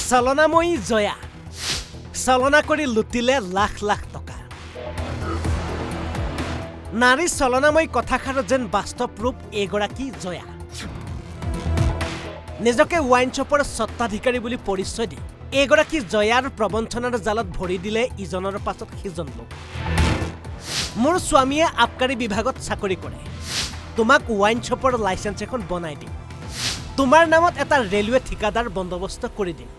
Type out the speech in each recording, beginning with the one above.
চলনাময়ী জয়া চলনা কৰি লুটিলে লাখ লাখ টকা নাৰী চলনাময়ী কথাষাৰ যেন বাস্তৱ ৰূপ এগৰাকী জয়া নিজকে ওয়াইন শ্বপৰ সত্তাধিকাৰী বুলি পৰিচয় দি এগৰাকী জয়াৰ প্ৰবঞ্চনাৰ জালত ভৰি দিলে ইজনৰ পাছত সিজন লোক মোৰ স্বামীয়ে আবকাৰী বিভাগত চাকৰি কৰে তোমাক ওয়াইন শ্বপৰ লাইসেন্স এখন বনাই দিম তোমাৰ নামত এটা ৰেলৱে ঠিকাদাৰ বন্দবস্ত কৰি দিম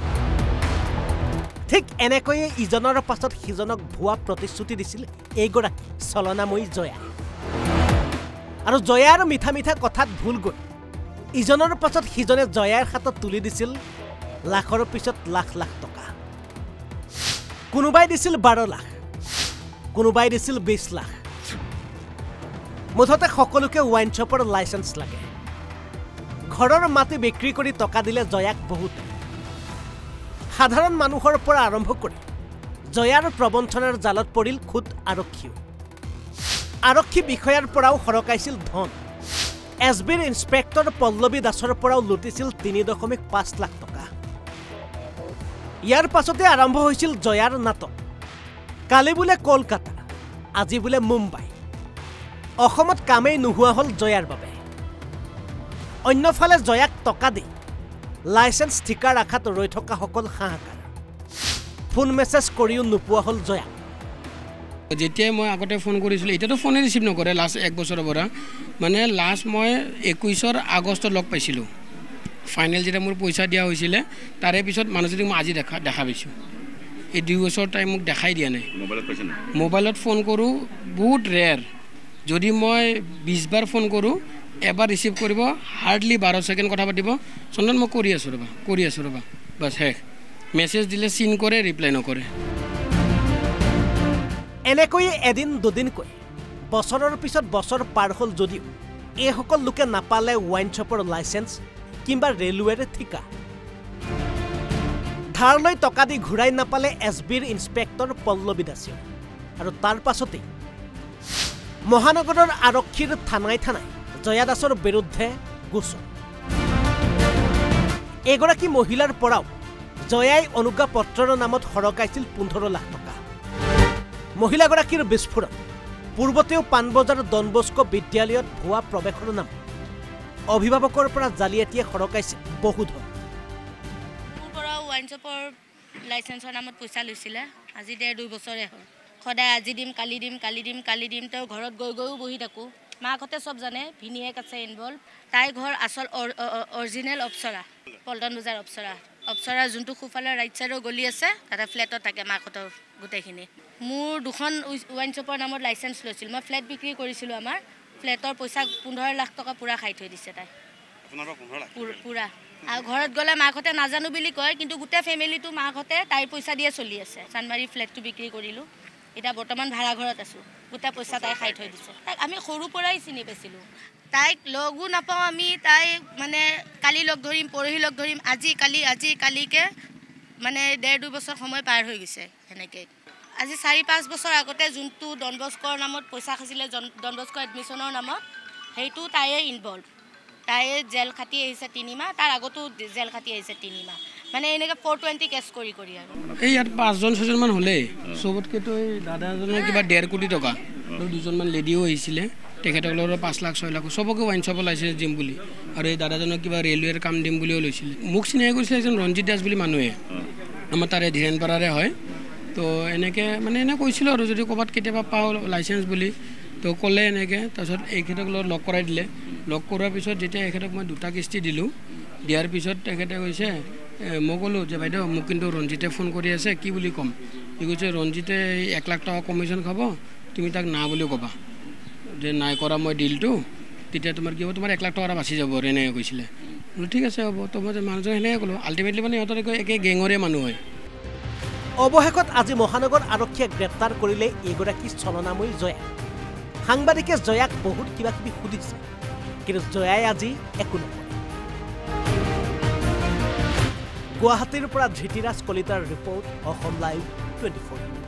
ঠিক এনেকৈয়ে ইজনৰ পাছত সিজনক ভুৱা প্ৰতিশ্ৰুতি দিছিল এইগৰাকী চলনাময়ী জয়া আৰু জয়াৰ মিঠা মিঠা কথাত ভুল গৈ ইজনৰ পাছত সিজনে জয়াৰ হাতত তুলি দিছিল লাখৰ পিছত লাখ লাখ টকা কোনোবাই দিছিল 12 লাখ কোনোবাই দিছিল 20 লাখ মুঠতে সকলোকে ওয়াইন শ্বপৰ লাইসেন্স লাগে ঘৰৰ মাটি বিক্ৰী কৰি টকা দিলে জয়াক বহুত সাধাৰণ মানুহৰ পৰা আৰম্ভ কৰি জয়াৰ প্ৰবঞ্চনাৰ জালত পৰিল খুদ আৰক্ষী বিষয়াৰ পৰাও হৰকাইছিল ধন এছবিৰ ইন্সপেক্টৰ পল্লৱী দাসৰ পৰাও লুটিছিল 3.5 লাখ টকা ইয়াৰ পাছতে আৰম্ভ হৈছিল জয়াৰ নাটক কালি বুলে কলকাতা আজি বুলে মুম্বাই অসমত কামেই নোহোৱা হল জয়াৰ বাবে অন্যফালে জয়াক টকা দি লাইসেন্স ঠিকা ৰাখাত ৰৈ থকা সকল হাহাকাৰ ফোন মেছেজ কৰিও নোপোৱা হল জয়া যেতিয়া মই আগতে ফোন কৰিছিল এতিয়াতো ফোনে ৰিসিভ নকৰে লাষ্ট এক বছৰৰ পৰা মানে লাষ্ট মই 21 আগষ্ট লগ পাইছিলোঁ ফাইনেল যেতিয়া মোৰ পইচা দিয়া হৈছিলে তাৰে পিছত মানুহজনীক মই আজি দেখা পাইছোঁ এই 2 বছৰ টাইম মোক দেখাই দিয়া নাই মোবাইলত ফোন কৰোঁ বহুত ৰেয়াৰ যদি মই 20 বাৰ ফোন কৰোঁ এবাৰ ৰিসিভ কৰিব হাৰ্ডলি 12 সেকেন্ড কথা পাতিব চন্দন মই কৰি আছো ৰবা বাস শেষ মেছেজ দিলে সিন কৰে ৰিপ্লাই নকৰে এনেকৈ এদিন দুদিন কৈ বছৰৰ পিছত বছৰ পাৰ হল যদিও এই সকল লোকে নাপালে ওয়াইন শ্বপৰ লাইসেন্স কিংবা ৰেলৱেৰ ঠিকা ধাৰলৈ টকা দি ঘূৰাই নাপালে এছবিৰ ইন্সপেক্টৰ পল্লৱী দাস আৰু তাৰ পাছতে মহানগৰৰ আৰক্ষীৰ থানাই জয়া দাসৰ বিৰুদ্ধে গোচৰ এগৰাকী মহিলাৰ পৰাও জয়াই অনুজ্ঞাপত্ৰৰ নামত হৰকাইছিল 15 লাখ টকা মহিলাগৰাকীৰ বিস্ফোৰণ পূৰ্বতেও পানবজাৰ ডনবস্কো বিদ্যালয়ত ভুৱা প্ৰৱেশৰ নাম অভিভাৱকৰ পৰা জালিয়াতিয়ে হৰকাইছিল বহু ধন পৰা ওয়াইন শ্বপৰ লাইসেন্সৰ নামত পইচা লৈছিলে আজি 2 বছৰে হ'ল সদায় আজি দিম কালি দিম তো ঘৰত গৈও বহি থাকো মাকতে সব জানে ভিনিয়েক আছে ইনভলভ তাই ঘৰ আসল অৰিজিনেল অপসৰা পল্টন বজাৰ অপসৰা যোনটো খুফালে ৰাইট সাইডৰ গলি আছে তাতে ফ্ল্যাটত থাকে মাকতৰ গুটেখিনি মোৰ দুখন ওয়াইন শ্বপৰ নামত লাইসেন্স লৈছিল মই ফ্ল্যাট বিক্ৰী কৰিছিলো আমাৰ ফ্ল্যাটৰ পইচা 15 লাখ টকা পুৰা খাই থৈ দিছে তাই আপোনাৰ 15 লাখ পুৰা আৰু ঘৰত গলে মাকতে নাজানো বুলি কয় কিন্তু গুটে ফ্যামিলিটো মাকতে তাই পইচা দিয়ে চলি আছে চানমাৰী ফ্ল্যাটটো বিক্ৰী কৰিলো এটা বৰ্তমান ভাড়া ঘৰত আছো গুটা পইচা তাই খাই থৈ দিছে তাই আমি সৰু পৰাই চিনি পাইছিলো তাইক লগু নাপাও আমি তাই মানে কালি লগ ধৰিম পৰহি লগ ধৰিম আজি কালিকে মানে 1.5 বছৰ সময় পাৰ হৈ গৈছে এনেকৈ আজি 4-5 বছৰ আগতে যোনটো ডনবস্কৰ নামত পইচা খাইছিলে ডনবস্কো এডমিশনৰ নামত সেইটো তাইয়ে ইনভলভ তাইয়ে জেল খাটি আহিছে 3 মাহ তাৰ আগতো জেল খাটি আহিছে 3 মাহ মানে এনেকে 420 কেছ কৰি আৰু এই ইয়াত 5-6জন মান হলে সবতকে তো এই দাদাজনৰ কিবা 1.5 কোটি টকা আৰু দুজন মান লেডিও আহিছিলে তেখেতসকলৰ 5 লাখ 6 লাখ সবকে ওয়াইন শ্বপ লাইসেন্স দিম বুলি আৰু এই দাদাজনৰ কিবা ৰেলৱেৰ কাম দিম বুলিও লৈছিলে মোক চিনাই কৰিছিল এজন ৰঞ্জিত দাস বুলি মানুহে আমাৰ তাৰে ধীৰেনপাৰাৰে হয় তো এনেকে মানে এনে কৈছিল আৰু যদি ক'বাত কেতিয়াবা পাও লাইসেন্স বুলি তো ক'লে এনেকে তাৰপিছত এইখেতক লক কৰাই দিলে লক কৰাৰ পিছত যেতিয়া এখেতক মই 2টা কিস্তি দিলোঁ দিয়াৰ পিছত তেখেতে কৈছে মই ক'লো যে বাইদেউ মোক কিন্তু ৰঞ্জিতে ফোন কৰি আছে কি বুলি ক'ম সি কৈছে ৰঞ্জিতে 1 লাখ টকা কমিশ্যন খাব তুমি তাক না বুলি ক'বা যে নাই কৰা মই ডিলটো তেতিয়া তোমাৰ কি হ'ব তোমাৰ 1 লাখ টকা বাচি যাব এনেকৈ কৈছিলে ঠিক আছে হ'ব তো মই মানুহজন সেনেকৈ ক'লোঁ আল্টিমেটলি মানে সিহঁতৰ একে গেঙৰে মানুহ হয় অৱশেষত আজি মহানগৰ আৰক্ষীয়ে গ্ৰেপ্তাৰ কৰিলে এগৰাকী চলনাময়ী জয়া সাংবাদিকে জয়াক বহুত কিবা সুধিছে কিন্তু জয়াই আজি একো নকৰে গুৱাহাটীৰ পৰা ধৃতিৰাজ কলিতাৰ ৰিপৰ্ট অসম লাইভ 24